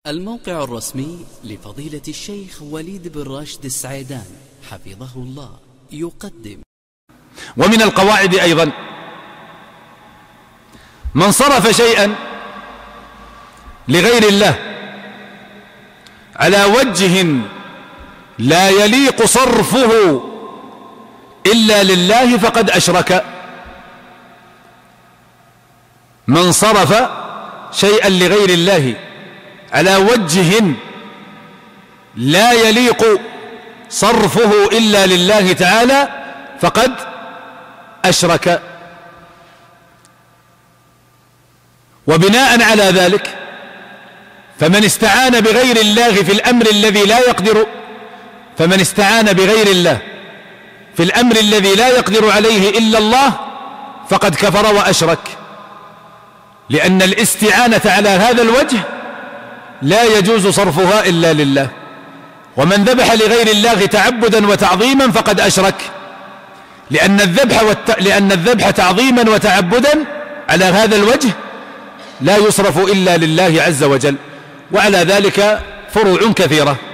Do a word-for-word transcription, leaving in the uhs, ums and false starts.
الموقع الرسمي لفضيلة الشيخ وليد بن راشد السعيدان حفظه الله يقدم. ومن القواعد أيضا من صرف شيئا لغير الله على وجه لا يليق صرفه إلا لله فقد أشرك. من صرف شيئا لغير الله على وجه لا يليق صرفه إلا لله تعالى فقد أشرك. وبناء على ذلك فمن استعان بغير الله في الأمر الذي لا يقدر فمن استعان بغير الله في الأمر الذي لا يقدر عليه إلا الله فقد كفر وأشرك، لأن الاستعانة على هذا الوجه لا يجوز صرفها إلا لله. ومن ذبح لغير الله تعبدا وتعظيما فقد أشرك، لأن الذبح, والت... لأن الذبح تعظيما وتعبدا على هذا الوجه لا يصرف إلا لله عز وجل. وعلى ذلك فروع كثيرة.